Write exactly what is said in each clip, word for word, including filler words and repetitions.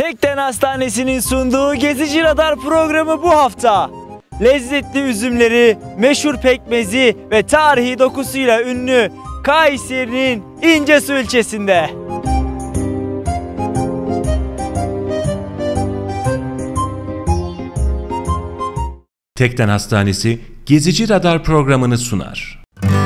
Tekden Hastanesi'nin sunduğu Gezici Radar programı bu hafta lezzetli üzümleri, meşhur pekmezi ve tarihi dokusuyla ünlü Kayseri'nin İncesu ilçesinde. Tekden Hastanesi Gezici Radar programını sunar.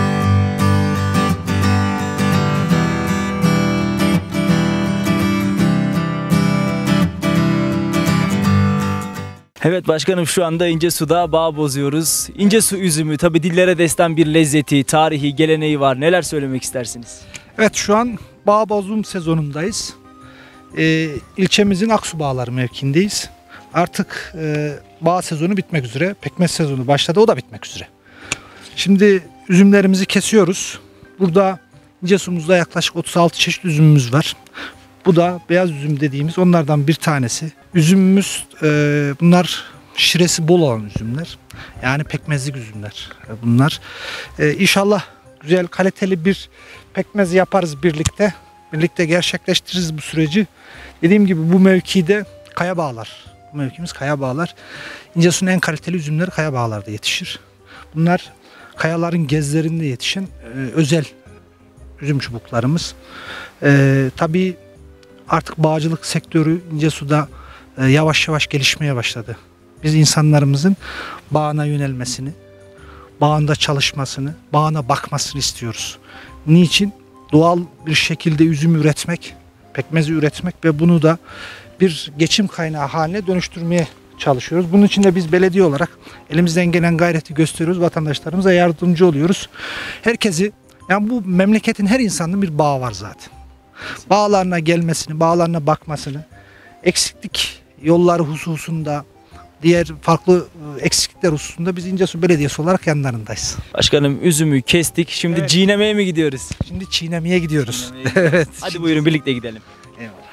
Evet başkanım, şu anda İncesu'da bağ bozuyoruz. İncesu üzümü tabi dillere destan bir lezzeti, tarihi, geleneği var. Neler söylemek istersiniz? Evet, şu an bağ bozum sezonundayız. Ee, ilçemizin Aksu Bağları mevkiindeyiz. Artık e, bağ sezonu bitmek üzere. Pekmez sezonu başladı, o da bitmek üzere. Şimdi üzümlerimizi kesiyoruz. Burada İncesu'muzda yaklaşık otuz altı çeşit üzümümüz var. Bu da beyaz üzüm dediğimiz onlardan bir tanesi. Üzümümüz e, bunlar şiresi bol olan üzümler. Yani pekmezlik üzümler bunlar. E, İnşallah güzel kaliteli bir pekmez yaparız birlikte. Birlikte gerçekleştiririz bu süreci. Dediğim gibi bu mevkide Kaya Bağlar. Bu mevkimiz Kaya Bağlar. İncesu'nun en kaliteli üzümleri Kaya Bağlar'da yetişir. Bunlar kayaların gezlerinde yetişen e, özel üzüm çubuklarımız. E, tabii artık bağcılık sektörü İncesu'da e, yavaş yavaş gelişmeye başladı. Biz insanlarımızın bağına yönelmesini, bağında çalışmasını, bağına bakmasını istiyoruz. Niçin? Doğal bir şekilde üzüm üretmek, pekmezi üretmek ve bunu da bir geçim kaynağı haline dönüştürmeye çalışıyoruz. Bunun için de biz belediye olarak elimizden gelen gayreti gösteriyoruz. Vatandaşlarımıza yardımcı oluyoruz. Herkesi, yani bu memleketin her insanının bir bağı var zaten. Bağlarına gelmesini, bağlarına bakmasını, eksiklik yolları hususunda, diğer farklı eksiklikler hususunda biz İncesu Belediyesi olarak yanlarındayız. Başkanım, üzümü kestik. Şimdi evet, çiğnemeye mi gidiyoruz? Şimdi çiğnemeye gidiyoruz. Çiğnemeye gidiyoruz. Evet. Hadi şimdi buyurun birlikte gidelim. Eyvallah.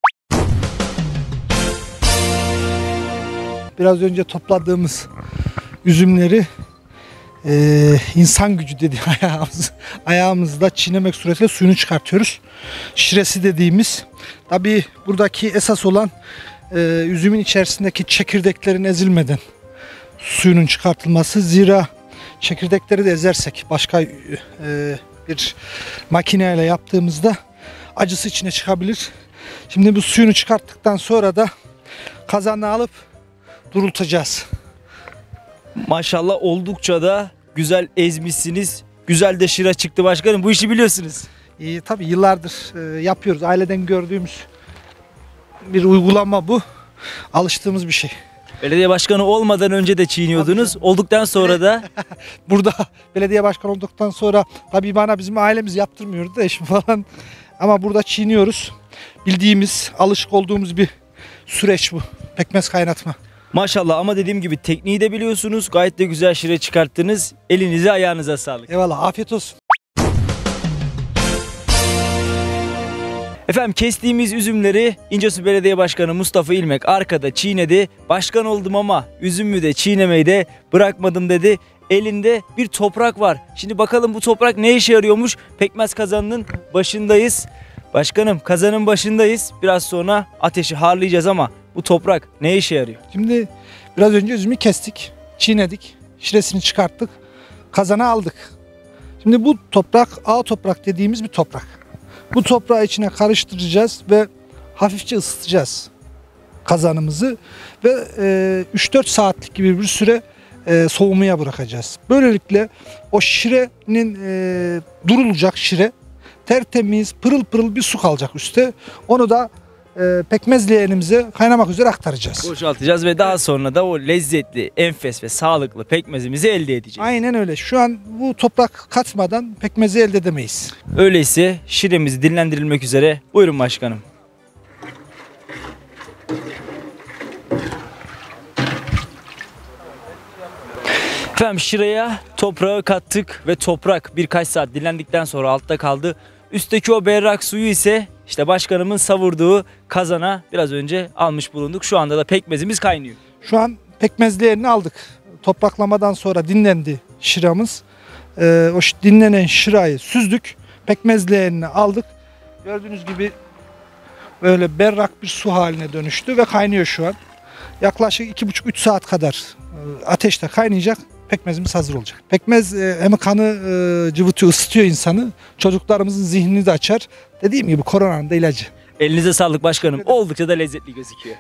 Biraz önce topladığımız üzümleri e, insan gücü dediği ayağımız, ayağımızda çiğnemek suretiyle suyunu çıkartıyoruz. Şiresi dediğimiz, tabii buradaki esas olan e, üzümün içerisindeki çekirdeklerin ezilmeden suyunun çıkartılması. Zira çekirdekleri de ezersek başka e, bir makineyle yaptığımızda acısı içine çıkabilir. Şimdi bu suyunu çıkarttıktan sonra da kazana alıp durultacağız. Maşallah oldukça da güzel ezmişsiniz. Güzel de şıra çıktı başkanım. Bu işi biliyorsunuz. E, tabii yıllardır e, yapıyoruz. Aileden gördüğümüz bir uygulama bu. Alıştığımız bir şey. Belediye başkanı olmadan önce de çiğniyordunuz. Tabii. Olduktan sonra da burada belediye başkanı olduktan sonra tabii bana bizim ailemiz yaptırmıyordu da eşim falan. Ama burada çiğniyoruz. Bildiğimiz, alışık olduğumuz bir süreç bu. Pekmez kaynatma. Maşallah, ama dediğim gibi tekniği de biliyorsunuz. Gayet de güzel şire çıkarttınız. Elinize ayağınıza sağlık. Eyvallah, afiyet olsun. Efendim, kestiğimiz üzümleri İncesu Belediye Başkanı Mustafa İlmek arkada çiğnedi. Başkan oldum ama üzümü de çiğnemeyi de bırakmadım dedi. Elinde bir toprak var. Şimdi bakalım bu toprak ne işe yarıyormuş? Pekmez kazanının başındayız. Başkanım, kazanın başındayız. Biraz sonra ateşi harlayacağız ama bu toprak ne işe yarıyor? Şimdi biraz önce üzümü kestik, çiğnedik, şiresini çıkarttık, kazana aldık. Şimdi bu toprak ağ toprak dediğimiz bir toprak. Bu toprağı içine karıştıracağız ve hafifçe ısıtacağız kazanımızı ve e, üç dört saatlik gibi bir süre e, soğumaya bırakacağız. Böylelikle o şirenin e, durulacak şire tertemiz, pırıl pırıl bir su kalacak üstte. Onu da e, pekmez leğenimize kaynamak üzere aktaracağız. Boşaltacağız ve daha sonra da o lezzetli, enfes ve sağlıklı pekmezimizi elde edeceğiz. Aynen öyle. Şu an bu toprak katmadan pekmezi elde edemeyiz. Öyleyse şiremizi dinlendirilmek üzere. Buyurun başkanım. Efendim, şıraya toprağı kattık ve toprak birkaç saat dinlendikten sonra altta kaldı. Üstteki o berrak suyu ise işte başkanımın savurduğu kazana biraz önce almış bulunduk. Şu anda da pekmezimiz kaynıyor. Şu an pekmezlerini aldık. Topraklamadan sonra dinlendi şıramız. Ee, o dinlenen şırayı süzdük. Pekmezlerini aldık. Gördüğünüz gibi böyle berrak bir su haline dönüştü ve kaynıyor şu an. Yaklaşık iki buçuk üç saat kadar e, ateşte kaynayacak. Pekmezimiz hazır olacak. Pekmez e, hem kanı e, cıvıtıyor, ısıtıyor insanı. Çocuklarımızın zihnini de açar. Dediğim gibi koronanın da ilacı. Elinize sağlık başkanım. Oldukça da lezzetli gözüküyor.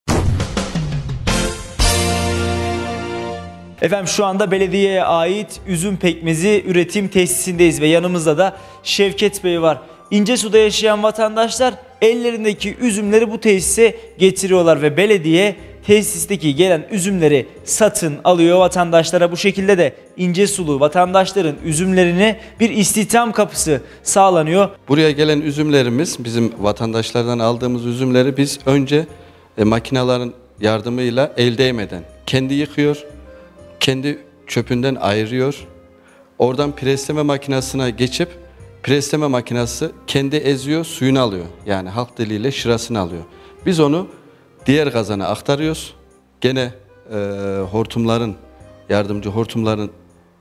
Efendim şu anda belediyeye ait üzüm pekmezi üretim tesisindeyiz ve yanımızda da Şevket Bey var. İncesu'da yaşayan vatandaşlar ellerindeki üzümleri bu tesise getiriyorlar ve belediye tesisteki gelen üzümleri satın alıyor vatandaşlara. Bu şekilde de İncesulu vatandaşların üzümlerine bir istihdam kapısı sağlanıyor. Buraya gelen üzümlerimiz, bizim vatandaşlardan aldığımız üzümleri biz önce e, makinelerin yardımıyla el değmeden kendi yıkıyor, kendi çöpünden ayırıyor. Oradan presleme makinesine geçip presleme makinesi kendi eziyor, suyunu alıyor. Yani halk diliyle şırasını alıyor. Biz onu diğer kazana aktarıyoruz. Gene e, hortumların, yardımcı hortumların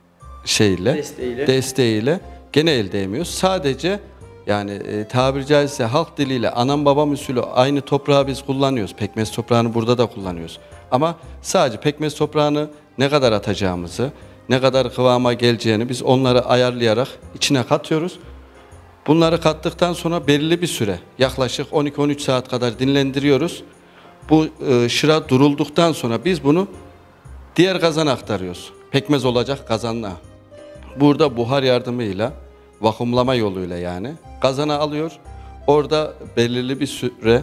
şeyle, Desteğiyle. desteğiyle gene el değmiyoruz. Sadece yani e, tabiri caizse halk diliyle anam babam usulü aynı toprağı biz kullanıyoruz. Pekmez toprağını burada da kullanıyoruz. Ama sadece pekmez toprağını ne kadar atacağımızı, ne kadar kıvama geleceğini biz onları ayarlayarak içine katıyoruz. Bunları kattıktan sonra belirli bir süre, yaklaşık on iki on üç saat kadar dinlendiriyoruz. Bu e, şıra durulduktan sonra biz bunu diğer kazana aktarıyoruz. Pekmez olacak kazanla. Burada buhar yardımıyla, vakumlama yoluyla yani kazana alıyor. Orada belirli bir süre,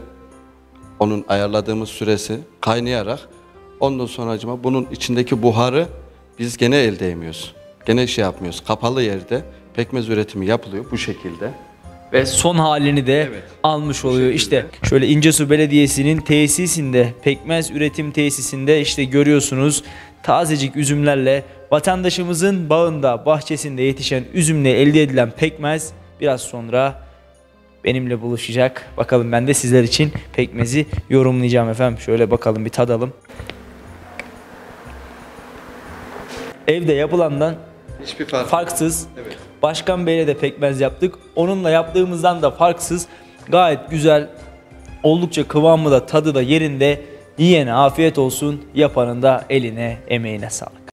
onun ayarladığımız süresi kaynayarak ondan sonra acaba bunun içindeki buharı biz gene el değmiyoruz. Gene şey yapmıyoruz. Kapalı yerde pekmez üretimi yapılıyor bu şekilde. Ve son halini de Evet. almış oluyor. şekilde. İşte şöyle İncesu Belediyesi'nin tesisinde, pekmez üretim tesisinde işte görüyorsunuz tazecik üzümlerle vatandaşımızın bağında, bahçesinde yetişen üzümle elde edilen pekmez biraz sonra benimle buluşacak. Bakalım ben de sizler için pekmezi yorumlayacağım efendim. Şöyle bakalım bir tadalım. Evde yapılandan Hiçbir fark. farksız. Evet. Başkan Bey'le de pekmez yaptık. Onunla yaptığımızdan da farksız. Gayet güzel. Oldukça kıvamı da tadı da yerinde. Yiyene afiyet olsun. Yapanın da eline emeğine sağlık.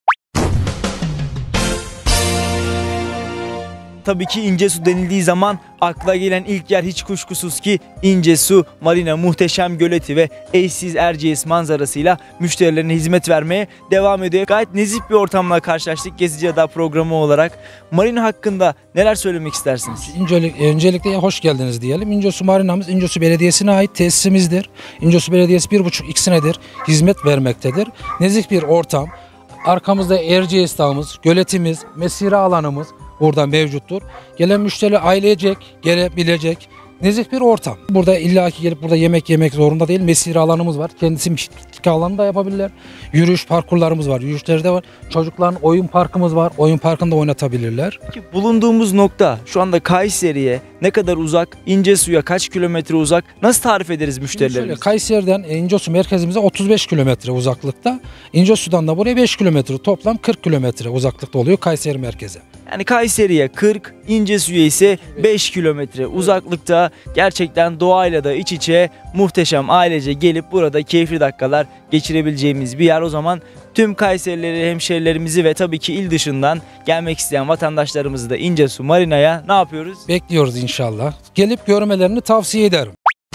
Tabii ki İncesu denildiği zaman akla gelen ilk yer hiç kuşkusuz ki İncesu Marina muhteşem göleti ve eşsiz Erciyes manzarasıyla müşterilerine hizmet vermeye devam ediyor. Gayet nezih bir ortamla karşılaştık Gezici Ada programı olarak. Marina hakkında neler söylemek istersiniz? İncelik, öncelikle hoş geldiniz diyelim. İncesu Marinamız İncesu Belediyesi'ne ait tesisimizdir. İncesu Belediyesi bir buçuk iki senedir hizmet vermektedir. Nezih bir ortam. Arkamızda Erciyes Dağımız, göletimiz, mesire alanımız burada mevcuttur. Gelen müşteri ailecek, gelebilecek nezih bir ortam. Burada illaki gelip burada yemek yemek zorunda değil. Mesire alanımız var. Kendisi piknik alanı da yapabilirler. Yürüyüş parkurlarımız var. Yürüyüşleri de var. Çocukların oyun parkımız var. Oyun parkında oynatabilirler. Peki bulunduğumuz nokta şu anda Kayseri'ye ne kadar uzak? İncesu'ya kaç kilometre uzak? Nasıl tarif ederiz Şöyle, müşterilerimize? Kayseri'den İncesu merkezimize otuz beş kilometre uzaklıkta. İncesu'dan da buraya beş kilometre, toplam kırk kilometre uzaklıkta oluyor Kayseri merkeze. Yani Kayseri'ye kırk, İncesu'ya ise beş kilometre uzaklıkta. Gerçekten doğayla da iç içe muhteşem ailece gelip burada keyifli dakikalar geçirebileceğimiz bir yer. O zaman tüm Kayserileri, hemşerilerimizi ve tabii ki il dışından gelmek isteyen vatandaşlarımızı da İncesu Marina'ya ne yapıyoruz? Bekliyoruz inşallah. Gelip görmelerini tavsiye ederim.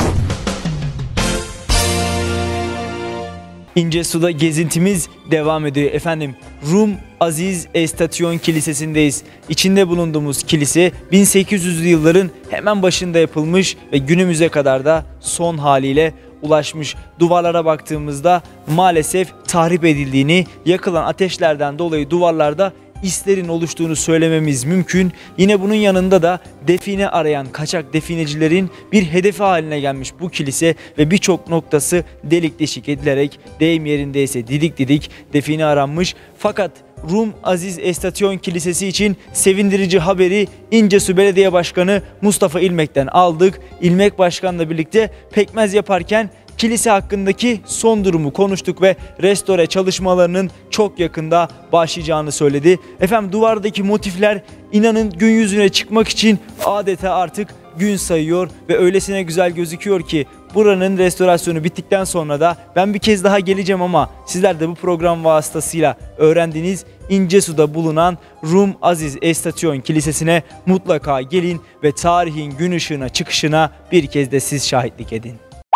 İncesu'da gezintimiz devam ediyor. Efendim Rum Aziz Estasyon Kilisesi'ndeyiz. İçinde bulunduğumuz kilise bin sekiz yüzlü yılların hemen başında yapılmış ve günümüze kadar da son haliyle ulaşmış. Duvarlara baktığımızda maalesef tahrip edildiğini, yakılan ateşlerden dolayı duvarlarda islerin oluştuğunu söylememiz mümkün. Yine bunun yanında da define arayan kaçak definecilerin bir hedefi haline gelmiş bu kilise ve birçok noktası delik deşik edilerek deyim yerindeyse didik didik define aranmış. Fakat Rum Aziz Estasyon Kilisesi için sevindirici haberi İncesu Belediye Başkanı Mustafa İlmek'ten aldık. İlmek Başkan'la birlikte pekmez yaparken kilise hakkındaki son durumu konuştuk ve restore çalışmalarının çok yakında başlayacağını söyledi. Efendim duvardaki motifler inanın gün yüzüne çıkmak için adeta artık gün sayıyor ve öylesine güzel gözüküyor ki buranın restorasyonu bittikten sonra da ben bir kez daha geleceğim ama sizler de bu program vasıtasıyla öğrendiğiniz İncesu'da bulunan Rum Aziz Estasyon Kilisesi'ne mutlaka gelin ve tarihin gün ışığına çıkışına bir kez de siz şahitlik edin.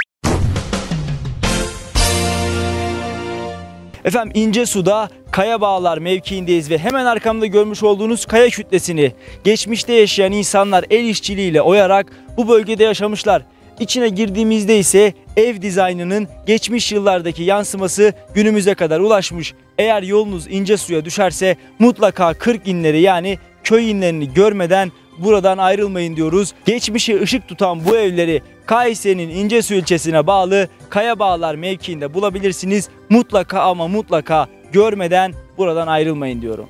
Efendim İncesu'da Kayabağlar mevkiindeyiz ve hemen arkamda görmüş olduğunuz kaya kütlesini geçmişte yaşayan insanlar el işçiliğiyle oyarak bu bölgede yaşamışlar. İçine girdiğimizde ise ev dizaynının geçmiş yıllardaki yansıması günümüze kadar ulaşmış. Eğer yolunuz İncesu'ya düşerse mutlaka kırk inleri yani köy inlerini görmeden buradan ayrılmayın diyoruz. Geçmişe ışık tutan bu evleri Kayseri'nin İncesu ilçesine bağlı Kayabağlar mevkiinde bulabilirsiniz. Mutlaka ama mutlaka görmeden buradan ayrılmayın diyorum.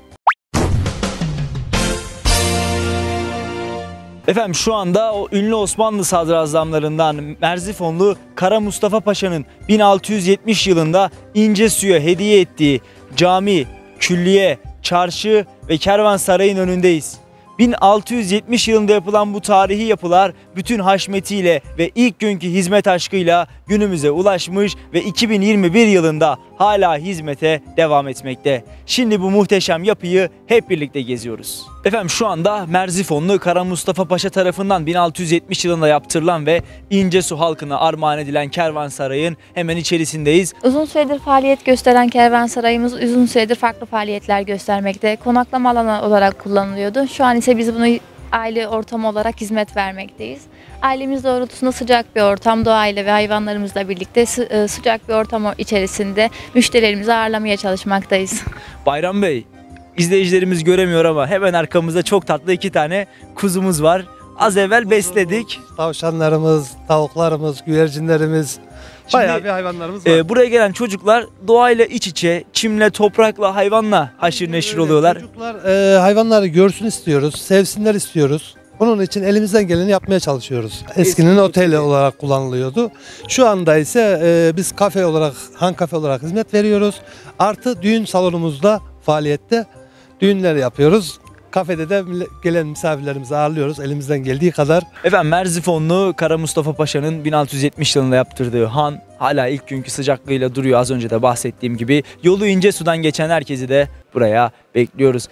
Efendim şu anda o ünlü Osmanlı sadrazamlarından Merzifonlu Kara Mustafa Paşa'nın bin altı yüz yetmiş yılında İncesu'ya hediye ettiği cami, külliye, çarşı ve kervansarayın önündeyiz. bin altı yüz yetmiş yılında yapılan bu tarihi yapılar bütün haşmetiyle ve ilk günkü hizmet aşkıyla günümüze ulaşmış ve iki bin yirmi bir yılında hala hizmete devam etmekte. Şimdi bu muhteşem yapıyı hep birlikte geziyoruz. Efendim şu anda Merzifonlu Kara Mustafa Paşa tarafından bin altı yüz yetmiş yılında yaptırılan ve İncesu halkına armağan edilen kervansarayın hemen içerisindeyiz. Uzun süredir faaliyet gösteren kervansarayımız uzun süredir farklı faaliyetler göstermekte. Konaklama alanı olarak kullanılıyordu. Şu an ise biz bunu aile ortamı olarak hizmet vermekteyiz. Ailemiz doğrultusunda sıcak bir ortam, doğayla ve hayvanlarımızla birlikte sı sıcak bir ortam içerisinde müşterilerimizi ağırlamaya çalışmaktayız. Bayram Bey, izleyicilerimiz göremiyor ama hemen arkamızda çok tatlı iki tane kuzumuz var. Az evvel besledik. Tavşanlarımız, tavuklarımız, güvercinlerimiz, bayağı bir hayvanlarımız var. E, buraya gelen çocuklar doğayla iç içe, çimle, toprakla, hayvanla haşır neşir Öyle, oluyorlar. Çocuklar e, hayvanları görsün istiyoruz, sevsinler istiyoruz. Bunun için elimizden geleni yapmaya çalışıyoruz. Eskinin oteli olarak kullanılıyordu. Şu anda ise e, biz kafe olarak, Han Kafe olarak hizmet veriyoruz. Artı düğün salonumuzda faaliyette düğünler yapıyoruz. Kafede de gelen misafirlerimizi ağırlıyoruz elimizden geldiği kadar. Efendim Merzifonlu Kara Mustafa Paşa'nın bin altı yüz yetmiş yılında yaptırdığı han hala ilk günkü sıcaklığıyla duruyor, az önce de bahsettiğim gibi. Yolu İncesu'dan geçen herkesi de buraya bekliyoruz.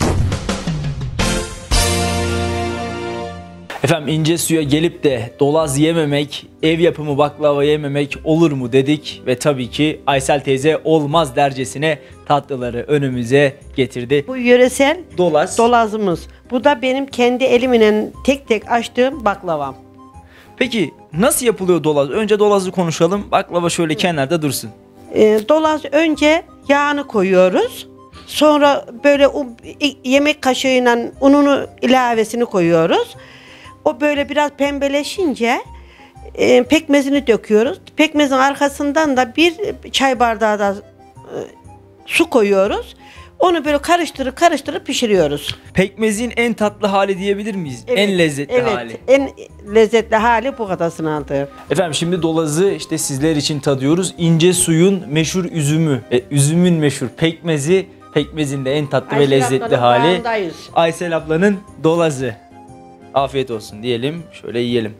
Efendim İncesu'ya gelip de dolaz yememek, ev yapımı baklava yememek olur mu dedik ve tabii ki Aysel teyze olmaz dercesine tatlıları önümüze getirdi. Bu yöresel Dolaz. dolazımız. Bu da benim kendi elimle tek tek açtığım baklavam. Peki nasıl yapılıyor dolaz? Önce dolazı konuşalım. Baklava şöyle kenarda dursun. Ee, dolaz önce yağını koyuyoruz. Sonra böyle un, yemek kaşığıyla ununu ilavesini koyuyoruz. O böyle biraz pembeleşince e, pekmezini döküyoruz. Pekmezin arkasından da bir çay bardağı da e, su koyuyoruz. Onu böyle karıştırıp karıştırıp pişiriyoruz. Pekmezin en tatlı hali diyebilir miyiz? Evet, En lezzetli evet, hali. en lezzetli hali bu kadasını aldı. Efendim şimdi dolazı işte sizler için tadıyoruz. İncesuyun meşhur üzümü, e, üzümün meşhur pekmezi, pekmezin de en tatlı ve Aysel lezzetli ablanın hali. bağındayız. Aysel ablanın dolazı. Afiyet olsun diyelim. Şöyle yiyelim.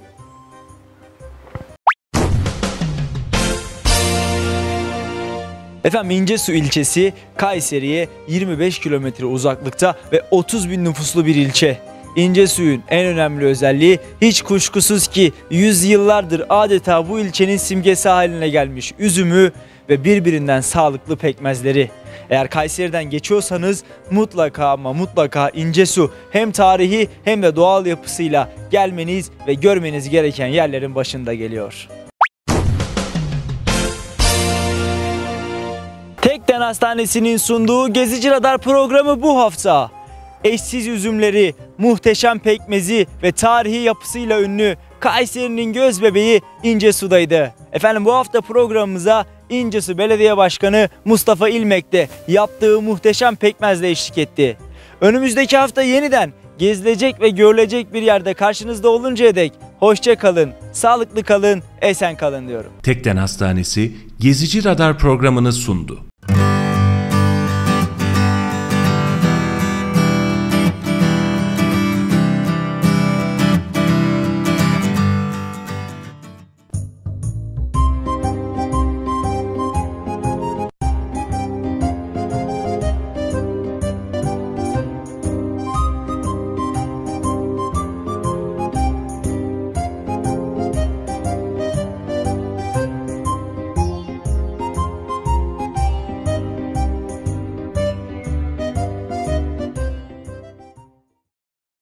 Efendim İncesu ilçesi Kayseri'ye yirmi beş kilometre uzaklıkta ve otuz bin nüfuslu bir ilçe. İncesu'nun en önemli özelliği hiç kuşkusuz ki yüzyıllardır adeta bu ilçenin simgesi haline gelmiş üzümü ve birbirinden sağlıklı pekmezleri. Eğer Kayseri'den geçiyorsanız mutlaka ama mutlaka İncesu hem tarihi hem de doğal yapısıyla gelmeniz ve görmeniz gereken yerlerin başında geliyor. Tekden Hastanesi'nin sunduğu Gezici Radar programı bu hafta eşsiz üzümleri, muhteşem pekmezi ve tarihi yapısıyla ünlü Kayseri'nin gözbebeği İncesu'daydı. Efendim bu hafta programımıza İncesu Belediye Başkanı Mustafa İlmek de yaptığı muhteşem pekmezle eşlik etti. Önümüzdeki hafta yeniden gezilecek ve görülecek bir yerde karşınızda oluncaya dek hoşça kalın, sağlıklı kalın, esen kalın diyorum. Tekden Hastanesi Gezici Radar programını sundu.